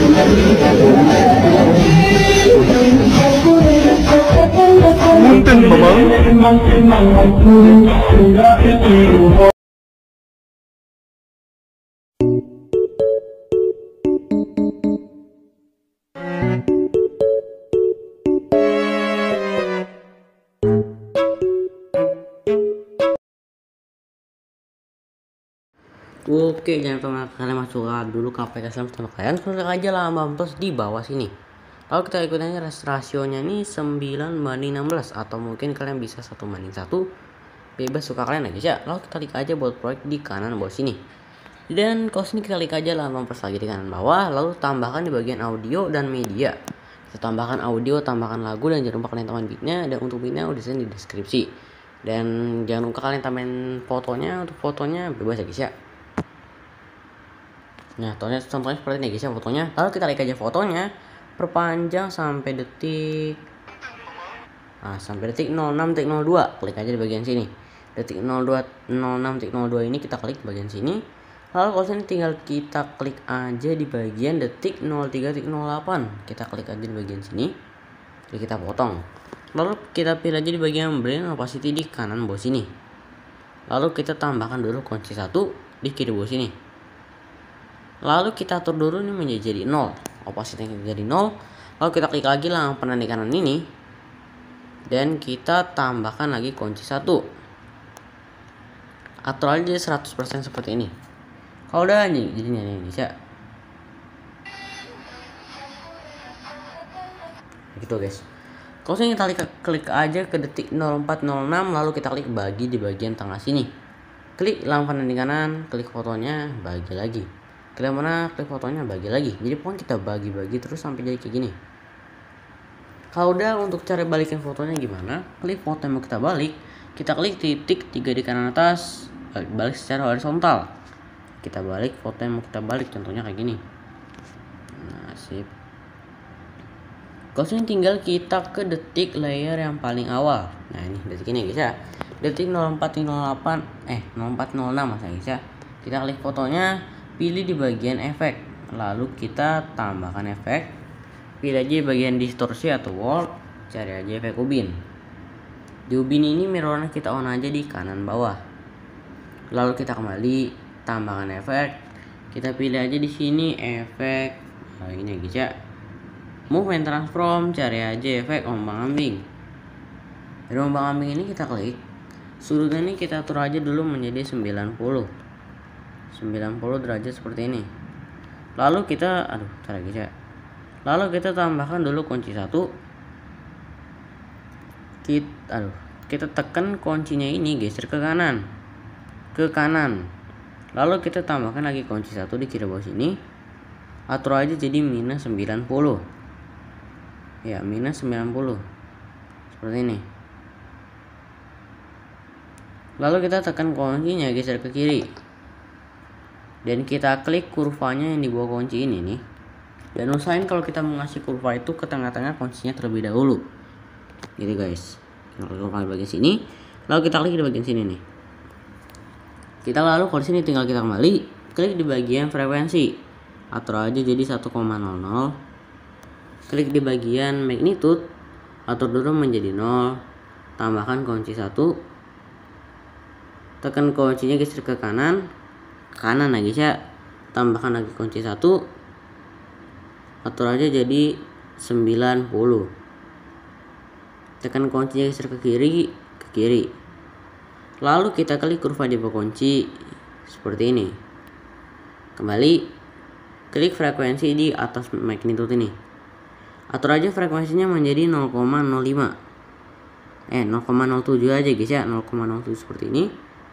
Punten mama. Oke, jangan lupa kalian masukkan dulu ke aplikasi sama kalian, klik aja lah mampus di bawah sini. Lalu kita ikutannya rasionya nih 9:16 atau mungkin kalian bisa 1:1, bebas suka kalian aja ya. Lalu kita klik aja buat proyek di kanan bawah sini. Dan kalau sini kita klik aja lah mampus lagi di kanan bawah, lalu tambahkan di bagian audio dan media. Kita tambahkan audio, tambahkan lagu, dan jangan lupa kalian tambahin beatnya, dan untuk beatnya udah di deskripsi. Dan jangan lupa kalian tambahin fotonya, untuk fotonya bebas ya guys ya. Nah, contohnya seperti ini guys ya fotonya. Lalu kita klik aja fotonya, perpanjang sampai detik 06.02. Klik aja di bagian sini. Detik 06.02 ini kita klik bagian sini. Lalu kalau sini tinggal kita klik aja di bagian detik 03.08. Kita klik aja di bagian sini. Jadi kita potong. Lalu kita pilih aja di bagian blend opacity di kanan bawah sini. Lalu kita tambahkan dulu kunci 1 di kiri bawah sini. Lalu kita atur dulu ini menjadi 0, opacity jadi 0. Lalu kita klik lagi lah panel di kanan ini, dan kita tambahkan lagi kunci 1. Atur aja 100% seperti ini. Kalau udah jadinya ini bisa gitu guys. Kalau saya kita klik aja ke detik 04.06, lalu kita klik bagi di bagian tengah sini. Klik lampu di kanan, klik fotonya, bagi lagi. Klik mana, klik fotonya, bagi lagi. Jadi pokoknya kita bagi-bagi terus sampai jadi kayak gini. Kalau udah, untuk cara balikin fotonya gimana? Klik foto yang mau kita balik, kita klik titik 3 di kanan atas, balik secara horizontal. Kita balik foto yang mau kita balik, contohnya kayak gini. Nah, sip. Kalau sini tinggal kita ke detik layer yang paling awal. Nah, ini detik ini guys ya. Detik 04.06 mas guys ya. Kita klik fotonya, pilih di bagian efek, lalu kita tambahkan efek. Pilih aja bagian distorsi atau warp, cari aja efek ubin. Di ubin ini mirrornya kita on aja di kanan bawah. Lalu kita kembali tambahkan efek. Kita pilih aja di sini efek, nah ini guys ya. Move and transform, cari aja efek ombang-ambing. Dari ombang-ambing ini kita klik. Sudutnya ini kita atur aja dulu menjadi 90 derajat seperti ini. Lalu kita lalu kita tambahkan dulu kunci 1. Kita tekan kuncinya ini geser ke kanan. Lalu kita tambahkan lagi kunci 1 di kiri bawah sini. Atur aja jadi minus 90. Ya, minus 90. Seperti ini. Lalu kita tekan kuncinya geser ke kiri. Dan kita klik kurvanya yang di bawah kunci ini nih. Dan usahain kalau kita mau ngasih kurva itu ke tengah-tengah kuncinya terlebih dahulu. Gitu guys. Kita klik kurva di bagian sini. Lalu kita klik di bagian sini nih. Kita lalu kalau sini tinggal kita kembali klik di bagian frekuensi. Atur aja jadi 1,00. Klik di bagian magnitude. Atur dulu menjadi 0. Tambahkan kunci 1. Tekan kuncinya geser ke kanan ya guys ya. Tambahkan lagi kunci 1. Atur aja jadi 90. Tekan kuncinya geser ke kiri. Lalu kita klik kurva di bawah kunci seperti ini. Kembali klik frekuensi di atas magnitude ini. Atur aja frekuensinya menjadi 0,05. 0,07 aja guys ya, 0,07 seperti ini.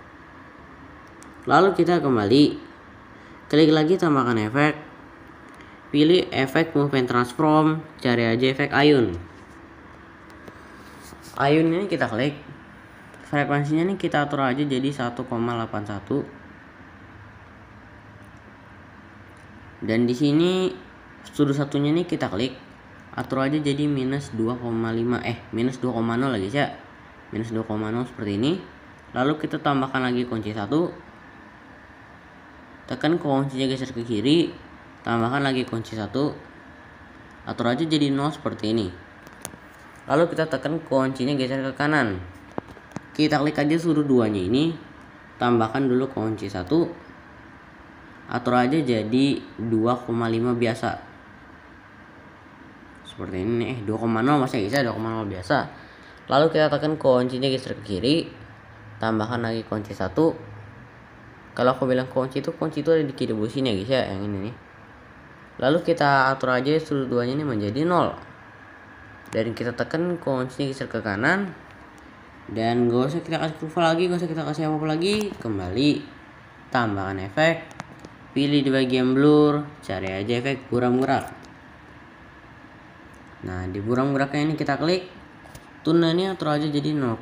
Lalu kita kembali klik lagi tambahkan efek. Pilih efek move and transform, cari aja efek ayun. Ayun ini kita klik. Frekuensinya ini kita atur aja jadi 1,81. Dan di sini sudut satunya ini kita klik. Atur aja jadi minus 2,5 minus 2,0 lagi ya. Minus 2,0 seperti ini. Lalu kita tambahkan lagi kunci 1. Tekan kuncinya geser ke kiri. tambahkan lagi kunci 1, atur aja jadi 0 seperti ini. Lalu kita tekan kuncinya geser ke kanan, kita klik aja sudut 2 nya ini, tambahkan dulu kunci 1, atur aja jadi 2,5 biasa seperti ini. 2,0 masih bisa 2,0 biasa. Lalu kita tekan kuncinya geser ke kiri, tambahkan lagi kunci 1. Kalau aku bilang kunci itu ada di kiri bawah sini ya guys ya, yang ini nih. Lalu kita atur aja sudut 2 nya ini menjadi 0, dan kita tekan kuncinya geser ke kanan, dan gak usah kita kasih kurva lagi, gak usah kita kasih apa-apa lagi. Kembali, tambahkan efek, pilih di bagian blur, cari aja efek buram gerak. Nah, di buram geraknya ini kita klik, tune ini atur aja jadi 0,50.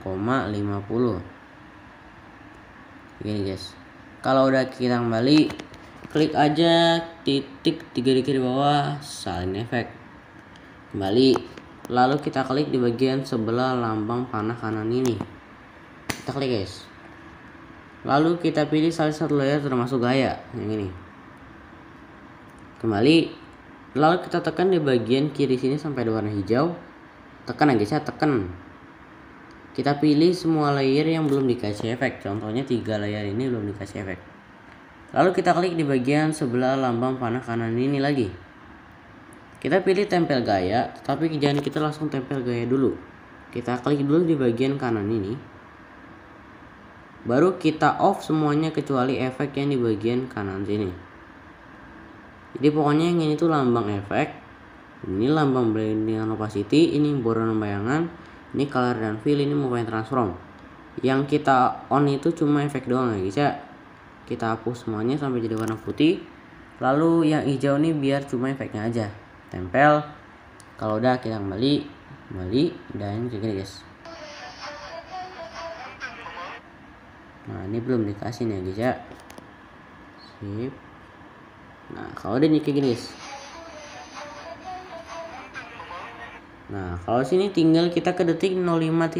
Gini guys. Kalau udah kita kembali, klik aja titik 3 di kiri bawah, salin efek. Kembali, lalu kita klik di bagian sebelah lambang panah kanan ini. Kita klik guys. Lalu kita pilih salah satu layer termasuk gaya, yang ini. Kembali, lalu kita tekan di bagian kiri sini sampai ada warna hijau. Tekan aja guys ya, tekan. Kita pilih semua layer yang belum dikasih efek, contohnya 3 layer ini belum dikasih efek. Lalu kita klik di bagian sebelah lambang panah kanan ini lagi. Kita pilih tempel gaya, tapi jangan kita langsung tempel gaya dulu. Kita klik dulu di bagian kanan ini. Baru kita off semuanya kecuali efek yang di bagian kanan sini. Jadi pokoknya yang ini tuh lambang efek, ini lambang blending and opacity, ini border bayangan, ini color dan fill, ini movement transform. Yang kita on itu cuma efek doang ya guys ya. Kita hapus semuanya sampai jadi warna putih. Lalu yang hijau ini biar cuma efeknya aja. Tempel. Kalau udah kita kembali dan kayak gini guys. Nah, ini belum dikasih nih guys ya. Sip. Nah, kalau udah ini kayak gini guys. Nah, kalau sini tinggal kita ke detik 05.18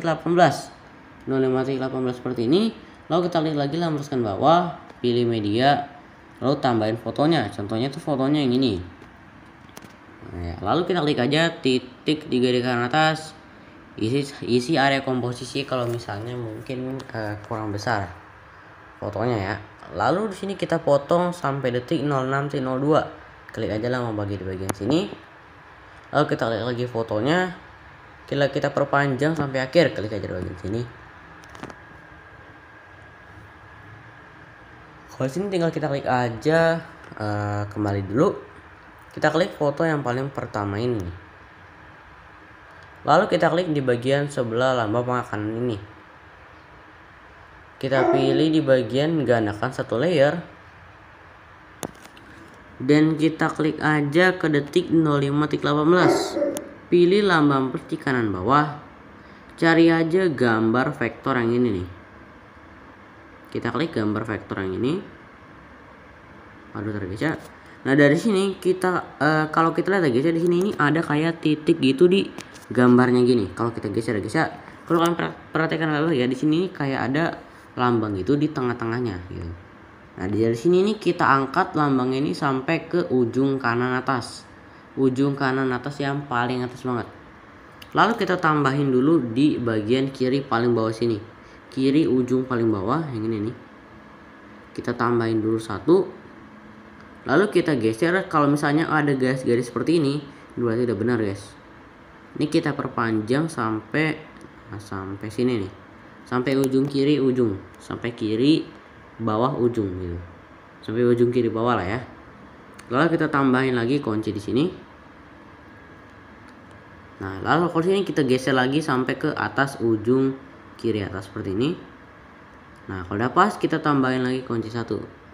seperti ini. Lalu kita klik lagi lambaskan bawah, pilih media, lalu tambahin fotonya. Contohnya tuh fotonya yang ini. Nah, ya. Lalu kita klik aja titik 3 di kanan atas, isi area komposisi kalau misalnya mungkin kurang besar fotonya ya. Lalu di sini kita potong sampai detik 06.02. Klik aja lah mau bagi di bagian sini. Lalu kita klik lagi fotonya, kita perpanjang sampai akhir, klik aja di bagian sini. Kalau sini tinggal kita klik aja, kembali dulu, kita klik foto yang paling pertama ini. Lalu kita klik di bagian sebelah lambang panah kanan ini. Kita pilih di bagian gandakan satu layer, dan kita klik aja ke detik 05.18. Pilih lambang peti kanan bawah, cari aja gambar vektor yang ini nih. Kita klik gambar vektor yang ini. Aduh guys ya. Nah, dari sini kita kalau kita lihat guys ya, di sini ini ada kayak titik gitu di gambarnya gini. Kalau kita geser guys ya, kalau kalian perhatikan lalu ya, di sini kayak ada lambang gitu di tengah-tengahnya gitu. Nah, dari sini nih kita angkat lambang ini sampai ke ujung kanan atas. Ujung kanan atas yang paling atas banget. Lalu kita tambahin dulu di bagian kiri paling bawah sini. Kiri ujung paling bawah yang ini nih. Kita tambahin dulu 1. Lalu kita geser, kalau misalnya ada garis-garis seperti ini, berarti udah benar guys. Ini kita perpanjang sampai sini nih. Sampai ujung kiri ujung, sampai kiri bawah ujung gitu, sampai ujung kiri bawah lah ya. Lalu kita tambahin lagi kunci di sini. Nah, lalu kalau sini kita geser lagi sampai ke atas ujung kiri atas seperti ini. Nah, kalau udah pas kita tambahin lagi kunci 1.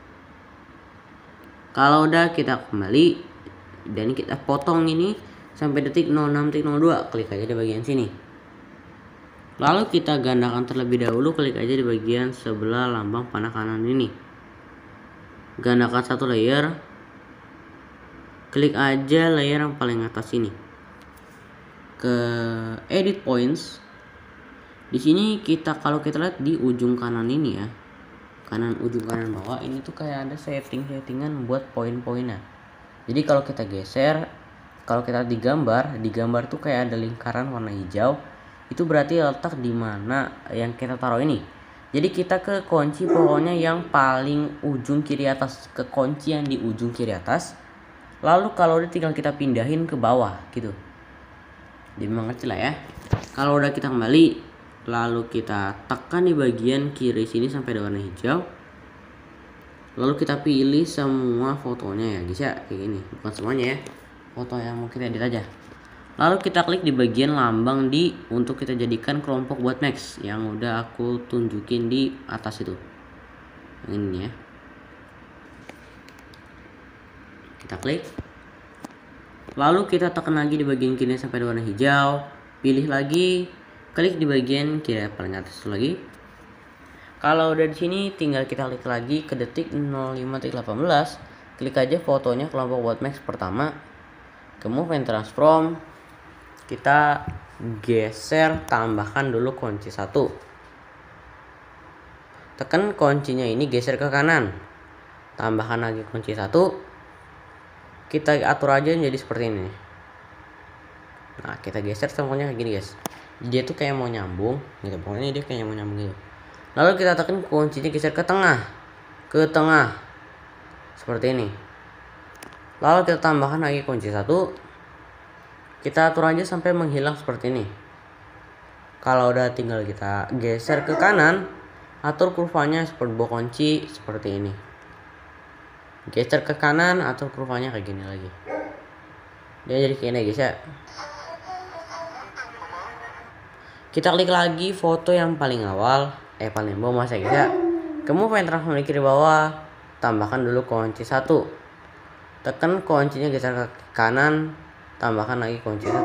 Kalau udah kita kembali dan kita potong ini sampai detik 06.02. Klik aja di bagian sini. Lalu kita gandakan terlebih dahulu, klik aja di bagian sebelah lambang panah kanan ini. Gandakan satu layer. Klik aja layer yang paling atas ini. Ke edit points. Di sini kalau kita lihat di ujung kanan ini ya. Ujung kanan bawah ini tuh kayak ada settingan buat poin-poinnya. Jadi kalau kita geser, kalau kita di gambar tuh kayak ada lingkaran warna hijau. Itu berarti letak di mana yang kita taruh ini. Jadi kita ke kunci pokoknya yang paling ujung kiri atas, ke kunci yang di ujung kiri atas. Lalu kalau udah tinggal kita pindahin ke bawah gitu. Jadi mengerti lah ya. Kalau udah kita kembali, lalu kita tekan di bagian kiri sini sampai ada warna hijau. Lalu kita pilih semua fotonya ya guys ya, kayak gini. Bukan semuanya ya, foto yang mau kita edit aja. Lalu kita klik di bagian lambang di untuk kita jadikan kelompok buat Max yang udah aku tunjukin di atas itu. Yang ini ya. Kita klik. Lalu kita tekan lagi di bagian kiri sampai ada warna hijau. Pilih lagi, klik di bagian kiri paling atas lagi. Kalau udah di sini tinggal kita klik lagi ke detik 05.18. Klik aja fotonya kelompok buat Max pertama. Ke move and transform. Kita geser, tambahkan dulu kunci 1. Tekan kuncinya ini, geser ke kanan. Tambahkan lagi kunci 1. Kita atur aja jadi seperti ini. Nah, kita geser semuanya kayak gini guys. Dia tuh kayak mau nyambung gitu. Pokoknya dia kayak mau nyambung gitu. Lalu kita tekan kuncinya, geser ke tengah. Ke tengah. Seperti ini. Lalu kita tambahkan lagi kunci 1. Kita atur aja sampai menghilang seperti ini. Kalau udah tinggal kita geser ke kanan, atur kurvanya seperti buah kunci seperti ini. Geser ke kanan, atur kurvanya kayak gini lagi. Dia jadi kayak ini guys ya. Kita klik lagi foto yang paling awal, paling bawah mas ya guys ya. Kemudian transform di kiri bawah, tambahkan dulu kunci 1. Tekan kuncinya, geser ke kanan, tambahkan lagi kunci 1.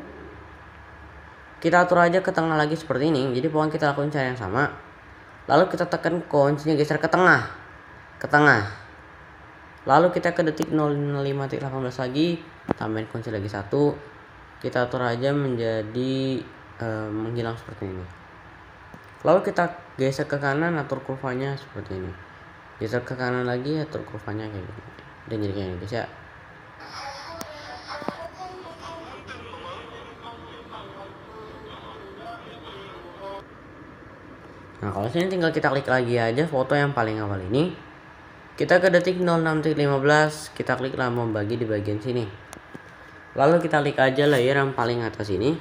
Kita atur aja ke tengah lagi seperti ini. Jadi pokoknya kita lakukan cara yang sama. Lalu kita tekan kuncinya, geser ke tengah. Ke tengah. Lalu kita ke detik 05.18 lagi, tambahin kunci lagi 1. Kita atur aja menjadi menghilang seperti ini. Lalu kita geser ke kanan, atur kurvanya seperti ini. Geser ke kanan lagi, atur kurvanya kayak gini. Dan jadi kayak gini guys ya. Nah, kalau sini tinggal kita klik lagi aja foto yang paling awal ini. Kita ke detik 06.15, kita klik lambang bagi di bagian sini. Lalu kita klik aja layer yang paling atas ini.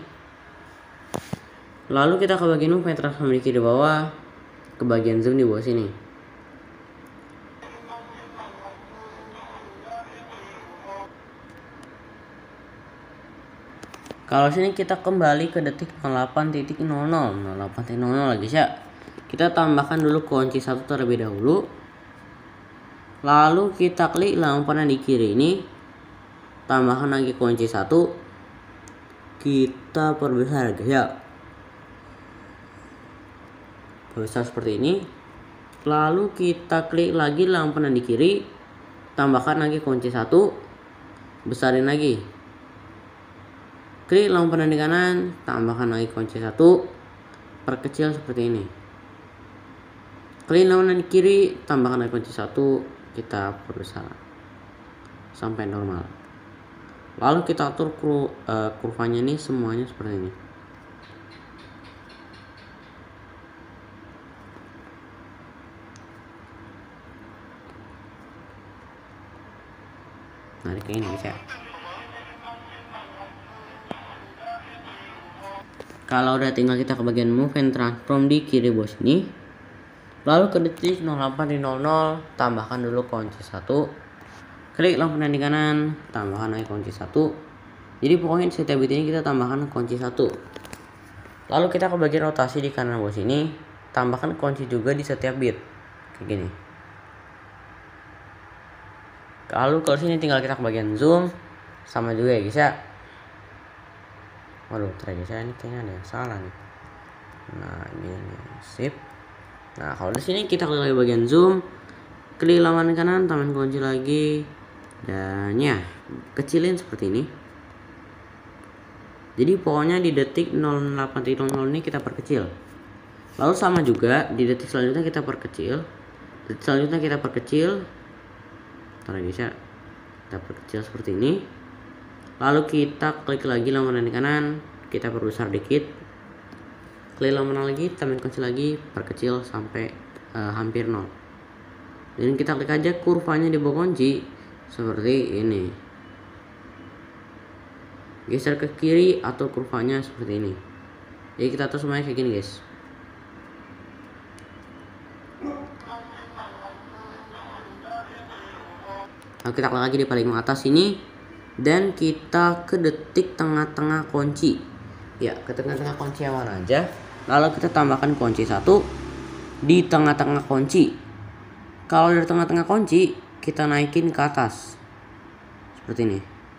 Lalu kita ke bagian move transform di kiri bawah, ke bagian zoom di bawah sini. Kalau sini kita kembali ke detik 08.00 lagi ya. Kita tambahkan dulu kunci 1 terlebih dahulu. Lalu kita klik lampu panah di kiri ini. Tambahkan lagi kunci 1. Kita perbesar guys ya. Perbesar seperti ini. Lalu kita klik lagi lampu panah di kiri. Tambahkan lagi kunci 1. Besarin lagi. Klik lampu panah di kanan, tambahkan lagi kunci 1, perkecil seperti ini. Klik lampu panah di kiri, tambahkan lagi kunci 1, kita perbesar sampai normal. Lalu kita atur kurvanya ini semuanya seperti ini. Nah, kayak ini guys ya. Kalau udah tinggal kita ke bagian move and transform di kiri bawah sini. Lalu ke detik 08.00 tambahkan dulu kunci 1. Klik lampu panah di kanan, tambahkan lagi kunci 1. Jadi pokoknya setiap bit ini kita tambahkan kunci 1. Lalu kita ke bagian rotasi di kanan bawah sini, tambahkan kunci juga di setiap bit. Kayak gini. Lalu kalau sini tinggal kita ke bagian zoom, sama juga ya guys ya. Waduh, ternyata saya ini kayaknya ada yang salah nih. Nah, gini, sip. Nah, kalau di sini kita klik lagi bagian zoom, klik lawan kanan, tambahkan kunci lagi, dan ya, kecilin seperti ini. Jadi pokoknya di detik 08.00 ini kita perkecil. Lalu sama juga di detik selanjutnya kita perkecil. Detik selanjutnya kita perkecil. Ntar guys ya. kita perkecil seperti ini. Lalu kita klik lagi lambaran di kanan, kita perbesar dikit. Klik lambaran lagi, tambahin kunci lagi, perkecil sampai hampir 0. Dan kita klik aja kurvanya di bawah kunci seperti ini. Geser ke kiri atur kurvanya seperti ini. Jadi kita atur semuanya kayak gini guys. Lalu kita klik lagi di paling atas ini dan kita ke detik tengah-tengah kunci. Ya, ke tengah-tengah kunci yang mana aja. Lalu kita tambahkan kunci 1 di tengah-tengah kunci. Kalau dari tengah-tengah kunci kita naikin ke atas seperti ini.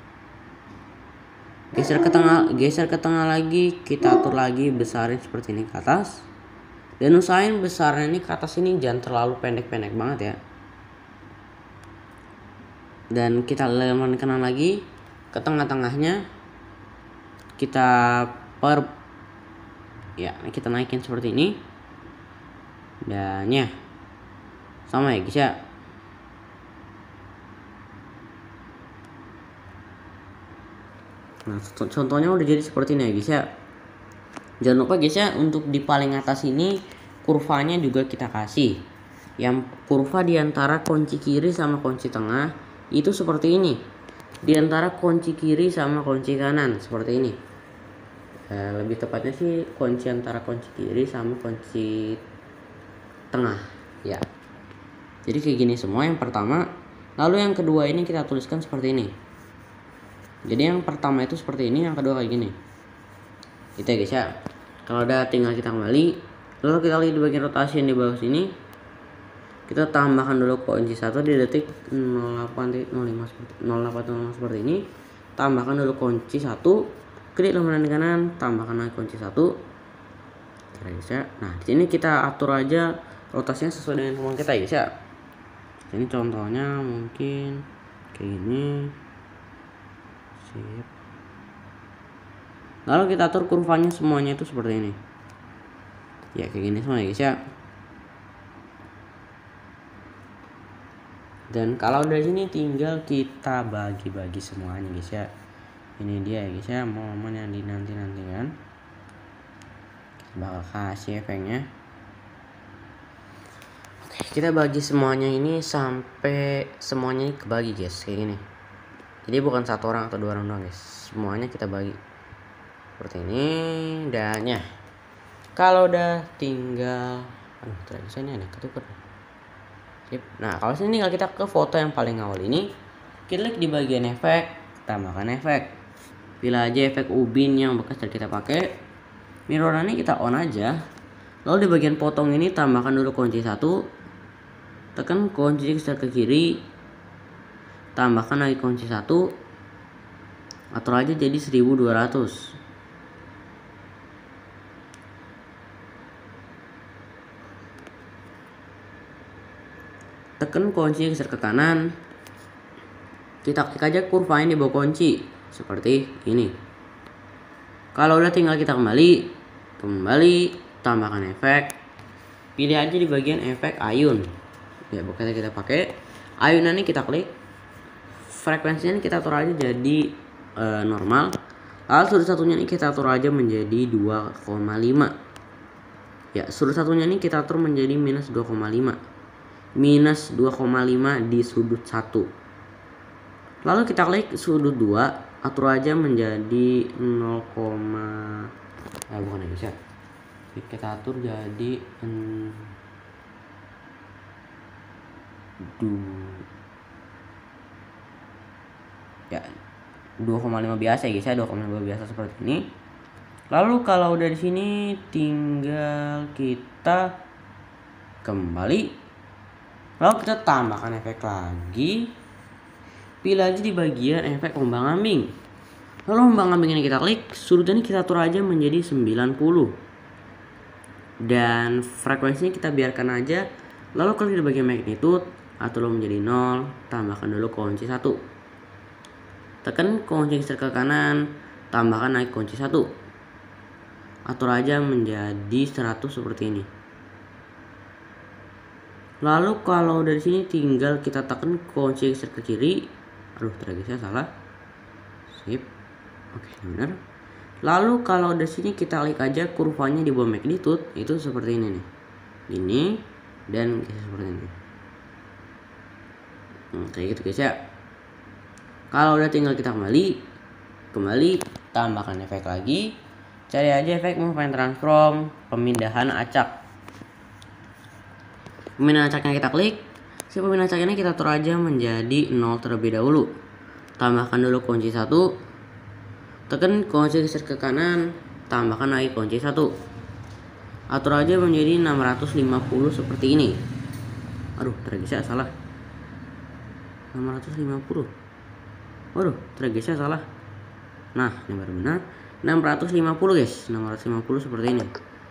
Geser ke tengah lagi, kita atur lagi besarin seperti ini ke atas. Dan usahain besarnya ini ke atas ini jangan terlalu pendek-pendek banget ya. Dan kita lemparkan kanan lagi ke tengah-tengahnya, kita kita naikin seperti ini. Dan ya sama ya guys ya. Nah, contohnya udah jadi seperti ini ya guys ya. Jangan lupa guys ya, untuk di paling atas ini kurvanya juga kita kasih. Yang kurva di antara kunci kiri sama kunci tengah itu seperti ini. Di antara kunci kiri sama kunci kanan seperti ini. Lebih tepatnya sih kunci antara kunci kiri sama kunci tengah ya. Jadi kayak gini semua yang pertama. Lalu yang kedua ini kita tuliskan seperti ini. Jadi yang pertama itu seperti ini, yang kedua kayak gini. Gitu ya guys ya. Kalau udah tinggal kita kembali. Lalu kita lihat di bagian rotasi yang di bawah sini. Kita tambahkan dulu kunci 1 di detik 08.05 seperti ini. Tambahkan dulu kunci 1. Klik lambaran di kanan, tambahkan lagi kunci 1. Guys ya. Nah, di sini kita atur aja rotasinya sesuai dengan kemauan kita guys ya. Ini contohnya mungkin kayak gini. Sip. Lalu kita atur kurvanya semuanya itu seperti ini. Ya kayak gini semua ya guys ya. Dan kalau dari sini tinggal kita bagi-bagi semuanya guys ya. Ini dia ya guys ya, momen yang dinanti-nantikan. Bakal kasih efeknya. Oke, kita bagi semuanya ini sampai semuanya ini kebagi guys kayak gini. Jadi bukan satu orang atau dua orang doang guys, semuanya kita bagi seperti ini. Dan ya, kalau udah tinggal, terus ini ada ketuker. Sip. Nah, kalau sini tinggal kita ke foto yang paling awal ini, klik di bagian efek, tambahkan efek, pilih aja efek ubin yang bekas tadi kita pakai. Mirrorannya kita on aja. Lalu di bagian potong ini tambahkan dulu kunci 1, tekan kunci geser ke kiri, tambahkan lagi kunci 1, atur aja jadi 1200. Tekan kunci geser ke kanan, kita klik aja kurvanya di bawah kunci seperti ini. Kalau udah tinggal kita kembali, tambahkan efek, pilih aja di bagian efek ayun ya, bukannya kita pakai ayunan ini, kita klik, frekuensinya kita atur aja jadi normal. Lalu sudut satunya ini kita atur aja menjadi 2,5 ya. Sudut satunya ini kita atur menjadi minus 2,5 di sudut 1. Lalu kita klik sudut 2, atur aja menjadi 0, bukan ya bisa. Kita atur jadi 2,5 biasa ya guys ya, 2,5 biasa seperti ini. Lalu kalau udah di sini tinggal kita kembali. Lalu kita tambahkan efek lagi. Pilih aja di bagian efek ombang ambing. Lalu ombang ambing ini kita klik, sudut ini kita atur aja menjadi 90. Dan frekuensinya kita biarkan aja. Lalu klik di bagian magnitude, atur menjadi 0, tambahkan dulu kunci 1. Tekan kunci geser ke kanan, tambahkan naik kunci 1. Atur aja menjadi 100 seperti ini. Lalu kalau dari sini tinggal kita tekan kunci geser ke kiri, Aduh, tergeser salah. Sip. Oke, benar. Lalu kalau di sini kita klik aja kurvanya di bawah magnitude, itu seperti ini nih. Ini dan seperti ini. Kayak gitu guys ya. Kalau udah tinggal kita kembali tambahkan efek lagi. Cari aja efek move and transform, pemindahan acak. Pemindahan acaknya kita klik. Si pemindahan acak ini kita taruh aja menjadi 0 terlebih dahulu. Tambahkan dulu kunci 1. Tekan kunci geser ke kanan, tambahkan lagi kunci 1. Atur aja menjadi 650 seperti ini. Aduh, tergeser salah. 650. Waduh, tergeser salah. Nah, ini baru benar. 650 guys, 650 seperti ini.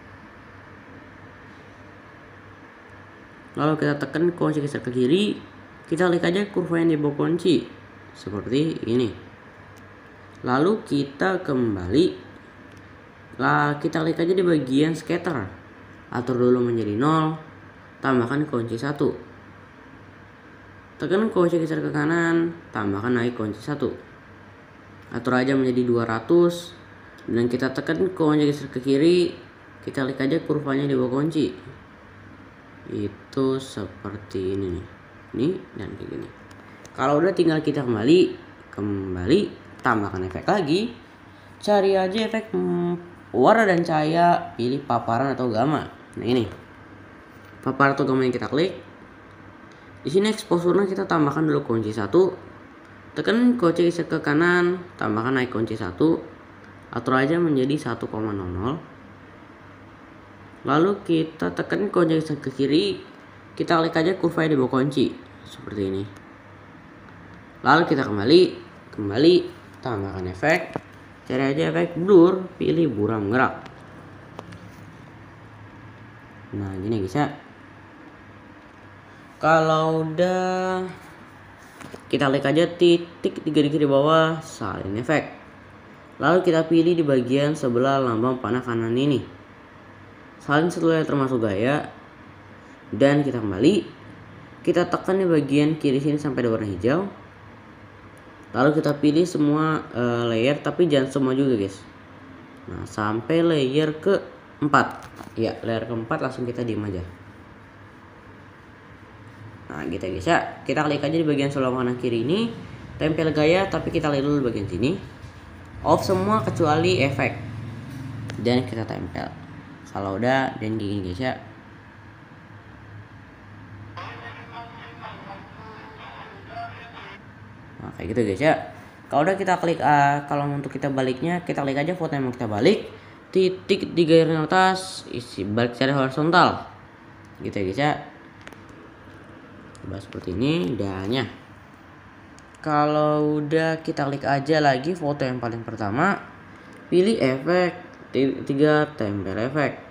Lalu kita tekan kunci geser ke kiri, kita klik aja kurva yang di bawah kunci seperti ini. Lalu kita kembali, kita klik aja di bagian scatter, atur dulu menjadi 0, tambahkan kunci 1. Tekan kunci geser ke kanan, tambahkan lagi kunci 1. Atur aja menjadi 200 dan kita tekan kunci geser ke kiri, kita klik aja kurvanya di bawah kunci. Itu seperti ini nih. Ini dan kayak gini. Kalau udah tinggal kita kembali tambahkan efek lagi. Cari aja efek warna dan cahaya, pilih paparan atau gamma. Nah, ini. Paparan atau gamma yang kita klik. Di sini exposure-nya kita tambahkan dulu kunci 1. Tekan kunci geser ke kanan, tambahkan naik kunci 1. Atur aja menjadi 1,00. Lalu kita tekan kunci geser ke kiri, kita klik aja kurva di bawah kunci seperti ini. Lalu kita kembali tambahkan efek. Cari aja efek blur, pilih buram gerak. Nah, gini guys ya. Kalau udah, kita klik aja titik 3 di kiri bawah, salin efek. Lalu kita pilih di bagian sebelah lambang panah kanan ini. Salin setelah termasuk gaya. Dan kita kembali. Kita tekan di bagian kiri sini sampai ada warna hijau. Lalu kita pilih semua layer, tapi jangan semua juga guys. Nah, sampai layer ke-4. Ya, layer ke-4 langsung kita diem aja. Nah, gitu guys ya. Kita klik aja di bagian sebelah kanan kiri ini, tempel gaya, tapi kita lihat dulu bagian sini. Off semua kecuali efek. Dan kita tempel. Kalau udah, dan gini guys ya. Nah, kayak gitu guys ya. Kalau udah kita klik, kalau untuk kita baliknya, kita klik aja foto yang mau kita balik. Titik di garis atas, isi balik secara horizontal. Gitu ya guys ya. Coba seperti ini dannya. Kalau udah, kita klik aja lagi foto yang paling pertama, pilih efek 3 tempel efek.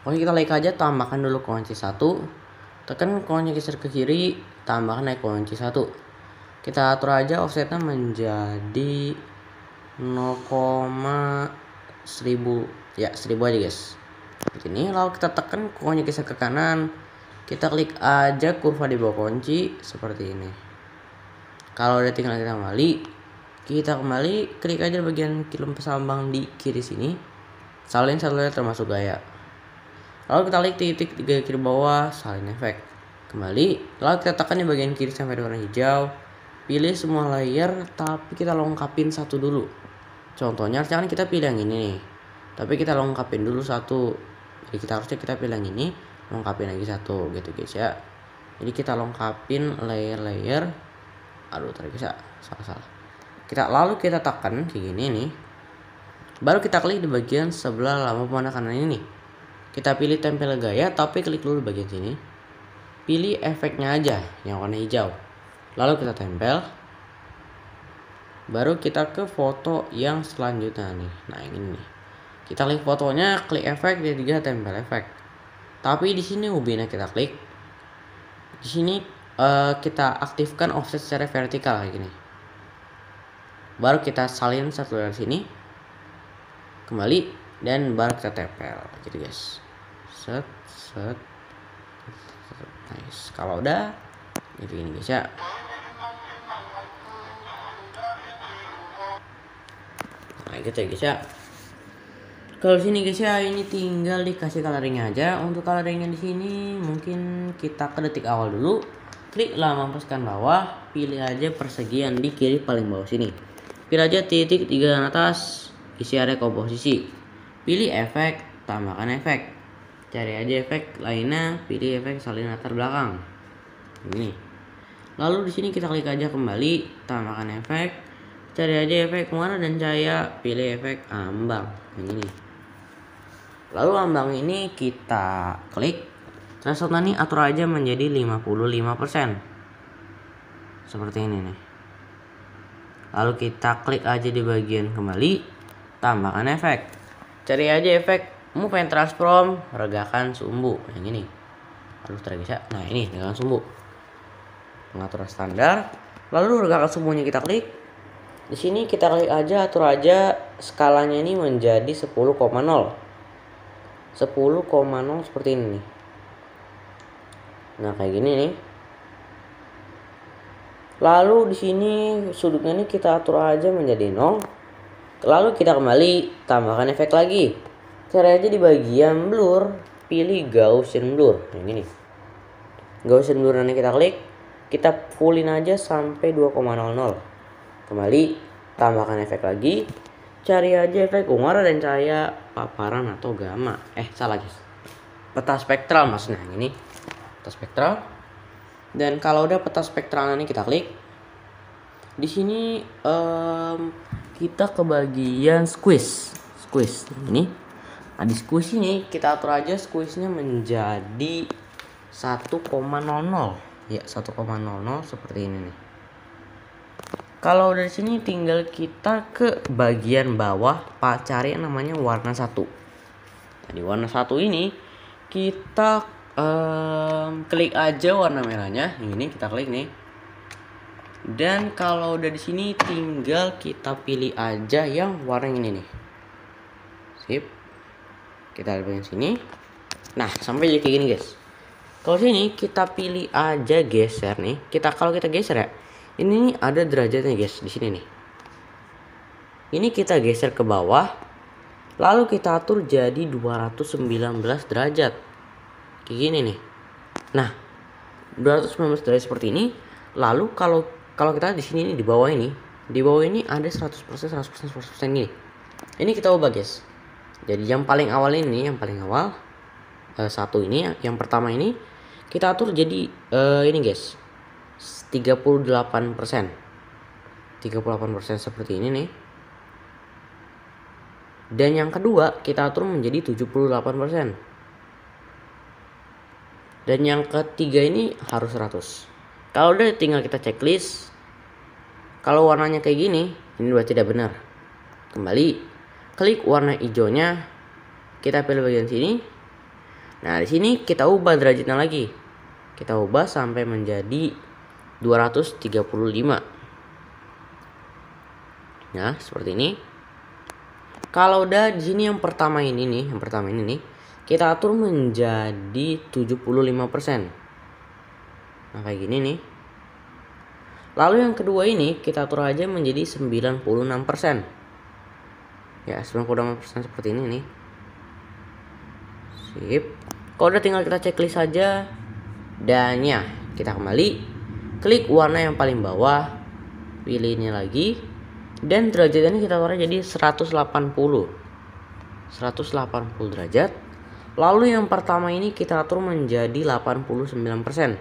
Pokoknya kita klik aja, tambahkan dulu kunci 1, tekan kunci geser ke kiri, tambahkan lagi kunci 1. Kita atur aja offsetnya menjadi 0,1000 ya, 1000 aja guys. Begini, lalu kita tekan kunci geser ke kanan, kita klik aja kurva di bawah kunci seperti ini. Kalau udah tinggal kita kembali klik aja bagian kirim sambang di kiri sini, salin satu layer termasuk gaya. Lalu kita klik titik 3 kiri bawah, salin efek. Kembali, lalu kita tekan di bagian kiri sampai di warna hijau, pilih semua layer tapi kita lengkapin satu dulu. Contohnya jangan kita pilih yang ini nih, tapi kita lengkapin dulu satu. Jadi kita pilih yang ini, lengkapin lagi satu gitu guys ya. Jadi kita lengkapin layer-layer. Aduh tadi guys ya, salah. Lalu kita tekan kayak gini nih. Baru kita klik di bagian sebelah lama pemanah kanan ini nih. Kita pilih tempel gaya, tapi klik dulu bagian sini. Pilih efeknya aja yang warna hijau. Lalu kita tempel. Baru kita ke foto yang selanjutnya nih. Nah, yang ini nih. Kita klik fotonya, klik efek, dia juga tempel efek. Tapi di sini ubinnya kita klik. Di sini kita aktifkan offset secara vertikal kayak gini. Baru kita salin satu dari sini. Kembali dan baru kita tempel gitu guys. Set. Nice. Kalau udah jadi ini guys ya. Nah gitu ya guys ya. Kalau sini guys ya, ini tinggal dikasih coloringnya aja. Untuk coloringnya di sini mungkin kita ke detik awal dulu. Kliklah mampuskan bawah, pilih aja persegian di kiri paling bawah sini. Pilih aja titik 3 atas, isi area komposisi. Pilih efek, tambahkan efek. Cari aja efek lainnya, pilih efek salin latar belakang. Ini. Lalu di sini kita klik aja kembali, tambahkan efek. Cari aja efek warna dan cahaya, pilih efek ambang. Ini. Lalu ambang ini kita klik. Thresholdnya nih atur aja menjadi 55%. Seperti ini nih. Lalu kita klik aja di bagian kembali, tambahkan efek. Cari aja efek move and transform, regakan sumbu. Yang ini. Aduh bisa. Nah, ini regakan sumbu. Pengaturan standar. Lalu regakan sumbunya kita klik. Di sini kita klik aja, atur aja skalanya ini menjadi 10,0. 10,0 seperti ini nih. Nah, kayak gini nih. Lalu di sini sudutnya ini kita atur aja menjadi 0. Lalu kita kembali, tambahkan efek lagi. Cari aja di bagian blur, pilih Gaussian blur. Yang ini. Gaussian blur nanti kita klik, kita fullin aja sampai 2,00. Kembali, tambahkan efek lagi. Cari aja efek warna dan cahaya, paparan atau gamma. Salah guys. Peta spektral maksudnya ini. Peta spektral. Dan kalau udah peta spektral ini kita klik. Di sini kita ke bagian squeeze. Ini. Nah, di squeeze ini kita atur aja squeeze-nya menjadi 1,00. Ya, 1,00 seperti ini nih. Kalau dari sini tinggal kita ke bagian bawah, cari yang namanya warna 1. Nah, di warna 1 ini kita klik aja warna merahnya. Ini kita klik nih. Dan kalau udah di sini tinggal kita pilih aja yang warna ini nih. Sip. Kita lihat sini. Nah, sampai jadi kayak gini guys. Kalau sini kita pilih aja geser nih. Kalau kita geser ya. Ini nih ada derajatnya guys di sini nih. Ini kita geser ke bawah. Lalu kita atur jadi 219 derajat. Kayak gini nih. Nah, 219 derajat seperti ini. Lalu kalau kita di sini nih di bawah ini ada 100% gini. Ini kita ubah guys. Jadi yang paling awal ini, satu ini, yang pertama ini kita atur jadi ini guys. 38% seperti ini nih. Dan yang kedua kita atur menjadi 78%. Dan yang ketiga ini harus 100. Kalau udah tinggal kita checklist. Kalau warnanya kayak gini, ini berarti tidak benar. Kembali, klik warna hijaunya, kita pilih bagian sini. Nah, di sini kita ubah derajatnya lagi. Kita ubah sampai menjadi 235. Nah, seperti ini. Kalau udah di sini yang pertama ini nih, kita atur menjadi 75%. Nah, kayak gini nih. Lalu yang kedua ini kita atur aja menjadi 96%. Ya, 96% seperti ini nih. Sip. Kalau udah tinggal kita checklist saja. Dan ya, kita kembali klik warna yang paling bawah, pilih ini lagi, dan derajatnya kita taruh jadi 180 derajat. Lalu yang pertama ini kita atur menjadi 89%.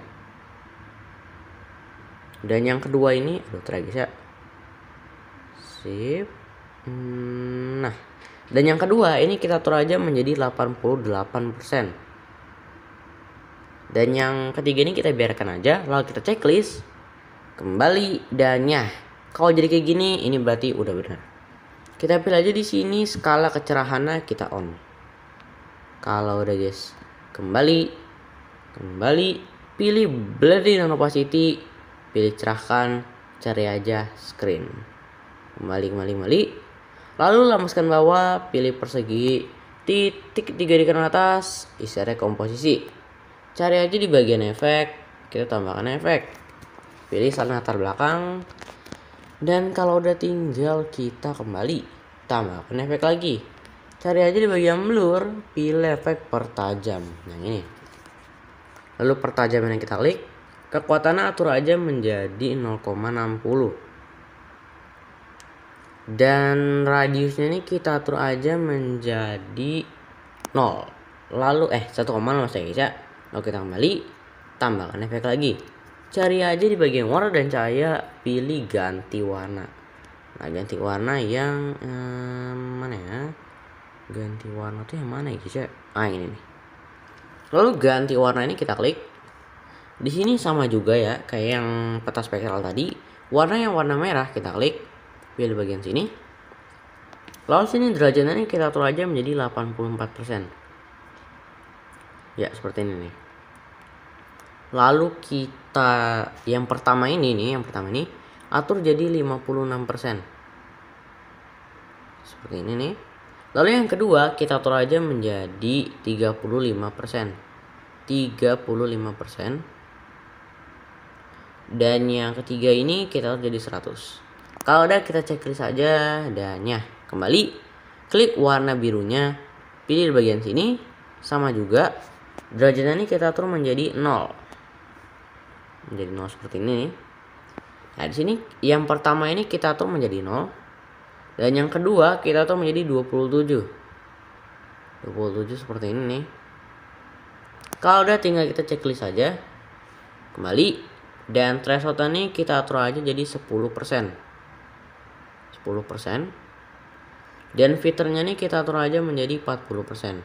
Dan yang kedua ini, aduh tragis ya. Sip. Nah, dan yang kedua ini kita atur aja menjadi 88%. Dan yang ketiga ini kita biarkan aja, lalu kita checklist kembali. Dan ya, kalau jadi kayak gini ini berarti udah benar. Kita pilih aja di sini skala kecerahannya kita on. Kalau udah guys, kembali pilih blending dan opacity, pilih cerahkan, cari aja screen. Kembali. Lalu lambaskan bawah, pilih persegi, titik 3 di kanan atas, isi area komposisi. Cari aja di bagian efek, kita tambahkan efek. Pilih saling latar belakang. Dan kalau udah tinggal kita kembali, tambahkan efek lagi. Cari aja di bagian blur, pilih efek pertajam. Yang ini. Lalu pertajaman yang kita klik, kekuatannya atur aja menjadi 0,60. Dan radiusnya ini kita atur aja menjadi 0. Lalu 1,0 saya guys ya. Lalu kita kembali, tambahkan efek lagi. Cari aja di bagian warna dan cahaya, pilih ganti warna. Nah, ganti warna yang mana ya? Ganti warna tuh yang mana ya guys ya? Ini nih. Lalu ganti warna ini kita klik. Di sini sama juga ya kayak yang peta spektral tadi. Warna yang warna merah kita klik, pilih bagian sini. Lalu sini derajatnya ini kita atur aja menjadi 84%. Ya, seperti ini nih. Lalu kita yang pertama ini atur jadi 56%. Seperti ini nih. Lalu yang kedua kita atur aja menjadi 35%. Dan yang ketiga ini kita atur jadi 100. Kalau udah kita checklist aja dan ya, kembali klik warna birunya, pilih di bagian sini, sama juga derajatnya ini kita atur menjadi 0. Menjadi 0 seperti ini. Nah, di sini yang pertama ini kita atur menjadi 0. Dan yang kedua kita atur menjadi 27 seperti ini nih. Kalau udah tinggal kita checklist saja. Kembali. Dan threshold ini kita atur aja jadi 10%. Dan filternya ini kita atur aja menjadi 40%.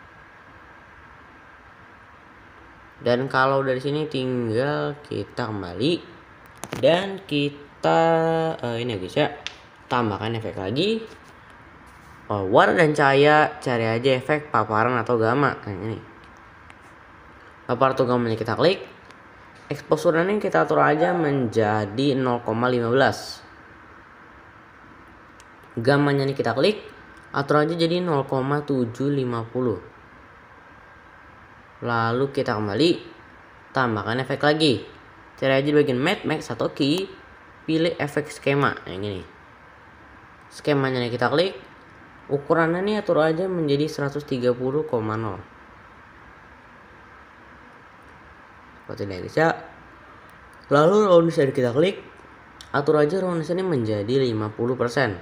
Dan kalau dari sini tinggal kita kembali dan kita ini guys ya, tambahkan efek lagi. Warna dan cahaya, cari aja efek paparan atau gamma. Nah, ini paparan atau gamma kita klik. Exposure ini kita atur aja menjadi 0,15. Gammanya ini kita klik, atur aja jadi 0,750. Lalu kita kembali, tambahkan efek lagi. Cari aja bagian max atau key, pilih efek skema. Yang ini. Skemanya ini kita klik. Ukurannya ini atur aja menjadi 130,0. Seperti ini guys ya. Lalu roundness kita klik, atur aja roundness ini menjadi 50%.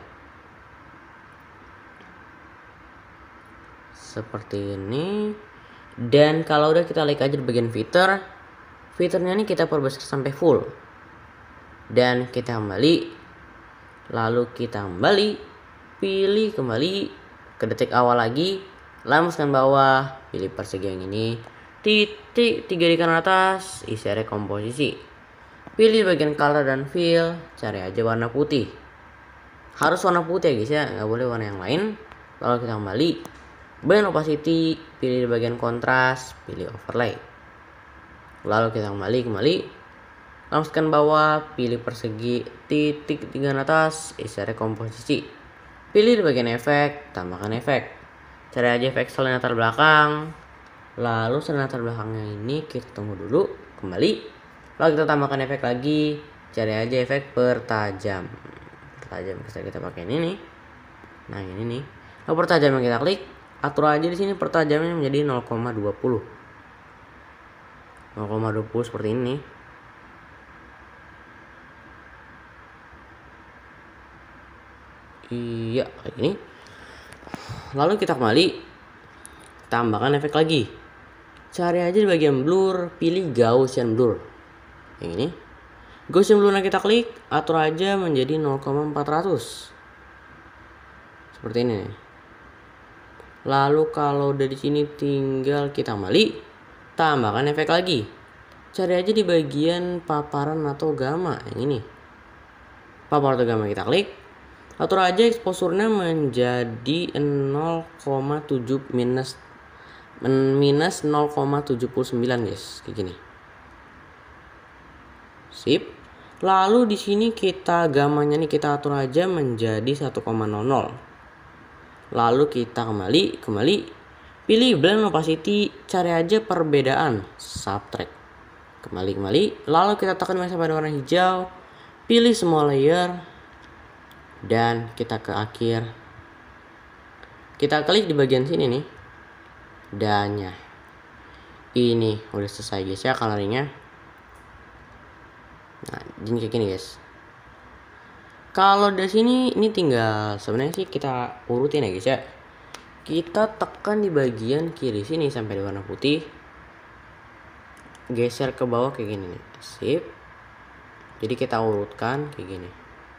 Seperti ini. Dan kalau udah kita klik aja di bagian fiturnya ini kita perbesar sampai full. Dan kita kembali, lalu kita pilih kembali ke detik awal lagi, lambaskan bawah, pilih persegi yang ini, titik 3 di kanan atas, isi area komposisi, pilih bagian color dan fill, cari aja warna putih. Harus warna putih ya guys ya, nggak boleh warna yang lain. Lalu kita kembali, blend opacity, pilih di bagian kontras, pilih overlay. Lalu kita kembali, lambaskan bawah, pilih persegi, titik 3 atas, isi area komposisi. Pilih di bagian efek, tambahkan efek. Cari aja efek selain latar belakang. Lalu selain latar belakangnya ini kita tunggu dulu, kembali. Lalu kita tambahkan efek lagi, cari aja efek pertajam. Pertajam kita pakai ini nih. Nah ini nih. Lalu pertajam yang kita klik, atur aja di sini pertajamnya menjadi 0,20. 0,20 seperti ini. Iya, kayak gini. Lalu kita kembali, tambahkan efek lagi. Cari aja di bagian blur, pilih Gaussian blur. Yang ini. Gaussian blur yang kita klik, atur aja menjadi 0,400. Seperti ini. Lalu kalau udah di sini tinggal kita kembali, tambahkan efek lagi. Cari aja di bagian paparan atau gamma yang ini. Paparan atau gamma kita klik. Atur aja exposure-nya menjadi 0,7 minus 0,79 guys, kayak gini. Sip. Lalu di sini kita gamanya nih kita atur aja menjadi 1,00. Lalu kita kembali, pilih blend opacity, cari aja perbedaan, subtract. Kembali, lalu kita tekan sampai warna hijau, pilih semua layer. Dan kita ke akhir, kita klik di bagian sini nih, dan ya ini udah selesai guys ya coloringnya. Nah jadi kayak gini guys. Kalau dari sini ini tinggal sebenarnya sih kita urutin ya guys ya. Kita tekan di bagian kiri sini sampai di warna putih, geser ke bawah kayak gini nih, sip. Jadi kita urutkan kayak gini.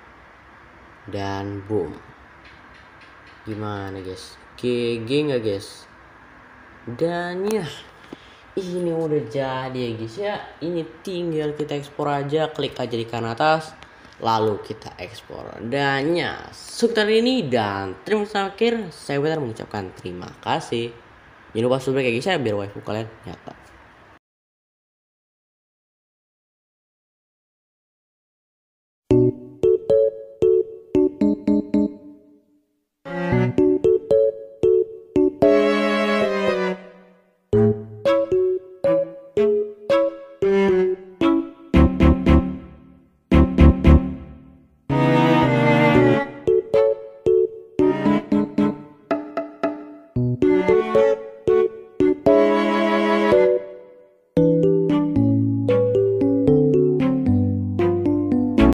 Dan boom, gimana guys, GG nggak guys? Dan ya ini udah jadi ya guys ya. Ini tinggal kita ekspor aja, klik aja di kanan atas, lalu kita ekspor. Dan ya sekitar ini, dan terima kasih akhir. Saya benar mengucapkan terima kasih. Jangan lupa subscribe ya guys ya, biar waifu kalian nyata.